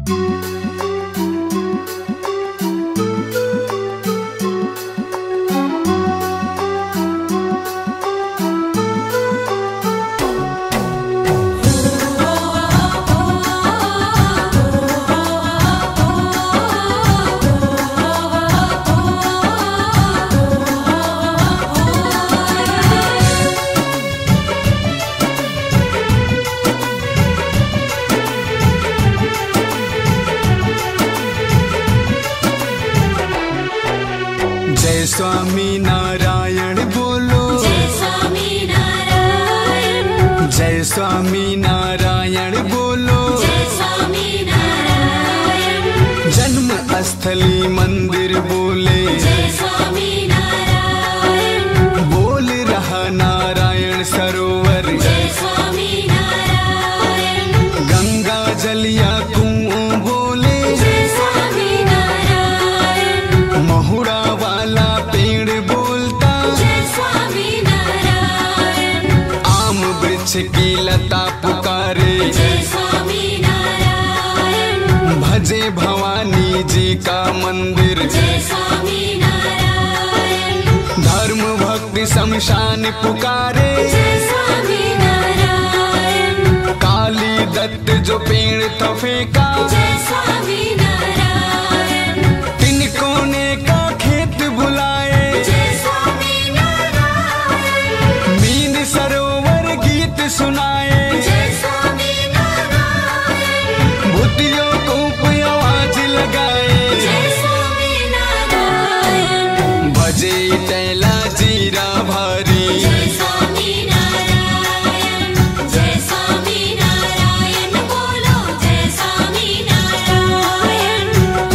जय स्वामी नारायण बोलो, जय स्वामी नारायण, जय स्वामी नारायण बोलो, जय स्वामी नारायण, जन्म स्थली मंदिर बोले, जय स्वामी नारायण, बोल रहा नारायण सरोवर, जय स्वामी नारायण, गंगा जलिया कुओं बोले, जय स्वामी नारायण, महुड़ा वाला पेड़ बोलता, जय स्वामी नारायण, आम वृक्ष की लता पुकारे, जय स्वामी नारायण, भजे भवानी जी का मंदिर, जय स्वामी नारायण, धर्म भक्ति शमशान पुकारे, जय स्वामी नारायण, काली दत्त जो पेड़ था फेंका, जय स्वामी नारायण, तिनको ने का खेत बुलाए, जय स्वामी नारायण, मीन सरोवर गीत सुनाए, जय स्वामी नारायण, भूतियों को आवाज लगाए, जय स्वामी नारायण, भजे तैला जीरा भारी, जय स्वामी नारायण, जय स्वामी नारायण बोलो, जय स्वामी नारायण।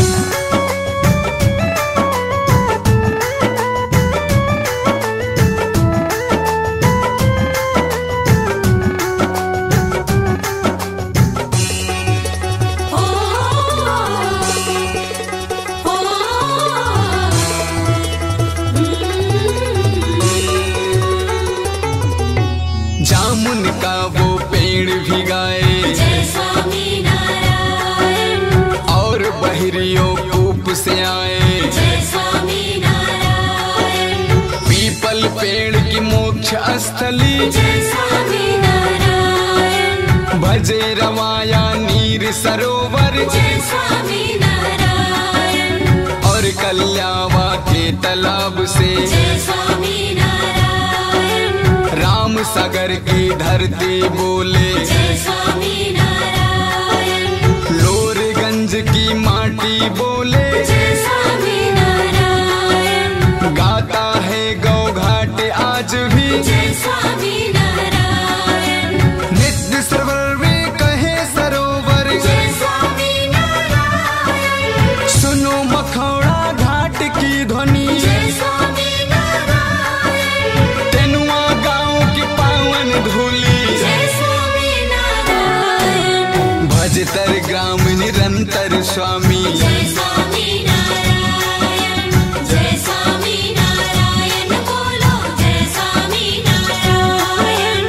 हो जामुन का वो पेड़ भी गाए, जय स्वामी नारायण, और बहरियों कूप से आए, जय स्वामी नारायण, पीपल पेड़ की मोक्ष स्थली, जय स्वामी नारायण, भजे रवाया नीर सरोवर, जय स्वामी नारायण, और कल्यावा के तालाब से, जय स्वामी नारायण, राम सागर की धरती बोले, जय स्वामी नारायण, लोरगंज की माटी बोले, जय स्वामी नारायण, गाता है गौ घाट आज भी, जय स्वामी नारायण, नित्य सरोवर में कहे सरोवर, जय स्वामी नारायण, सुनो मखौड़ा घाट की ध्वनि, जय स्वामी नारायण, तेनुआ गांव की पावन धूली, जय स्वामी नारायण, भजतर ग्राम निरंतर स्वामी, जय स्वामी नारायण, जय स्वामी नारायण बोलो, जय स्वामी नारायण।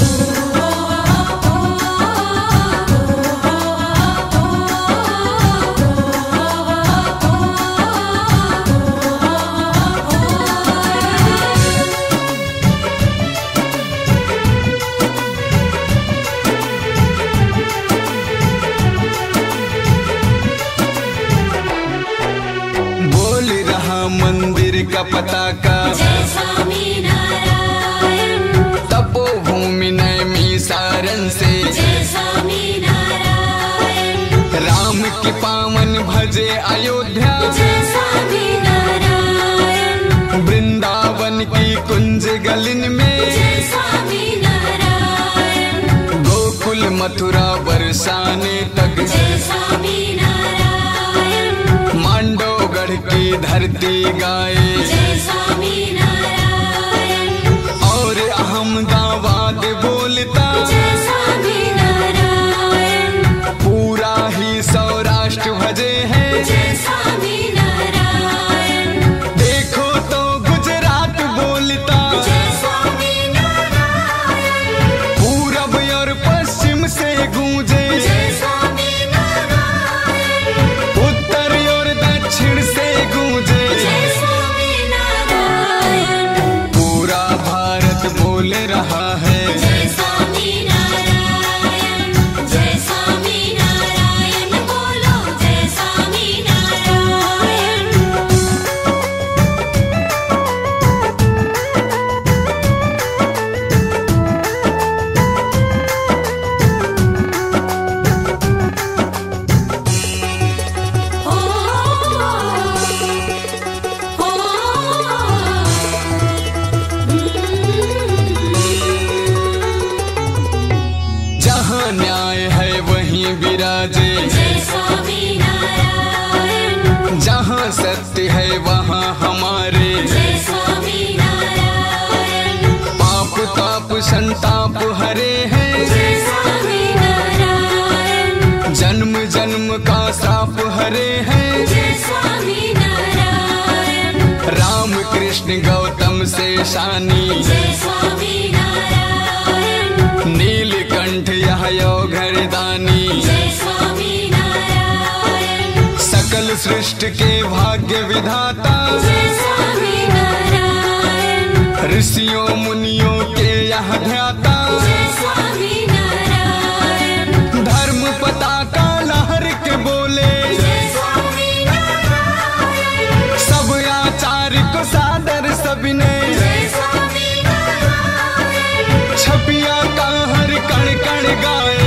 बोल रहा मंदिर का पताका, जय स्वामी नारायण, तपोभूमि नैमी सारण से, जय स्वामी नारायण, राम की पावन भजे अयोध्या, जय स्वामी नारायण, वृंदावन की कुंज गलिन में, जय स्वामी नारायण, गोकुल मथुरा बरसाने तक, जय स्वामी नारायण, मांडवगढ़ की धरती गाए, जय स्वामी नारायण, और अहमदाबाद बोलता, जय स्वामी नारायण, पूरा ही सौराष्ट्र भजे है, जय स्वामी नारायण, देखो तो गुजरात बोलता, जय स्वामी नारायण, पूरब और पश्चिम से गूंजे, जय स्वामी नारायण, रहा है। जय स्वामी नारायण, जय स्वामी नारायण, बोलो जय स्वामी नारायण। ओ जहाँ न्याय है वहीं विराजे, जय स्वामी नारायण, जहाँ सत्य है वहाँ हमारे। जय स्वामी नारायण, पाप ताप संताप हरे हैं, जय स्वामी नारायण, जन्म जन्म का श्राप हरे हैं। जय स्वामी नारायण, राम कृष्ण गौतम से शानी, जय स्वामी नारायण, नीलकंठ यह घरदानी। जय स्वामी नारायण, सकल सृष्टि के भाग्य विधाता, जय स्वामी नारायण, ऋषियों मुनियों के यह ध्याता। जय स्वामी नारायण, धर्म पताका लहर के बोले, जय स्वामी नारायण, सब आचार्य को सादर सबने। जय स्वामी नारायण, छपिया का हर कण कण गाए,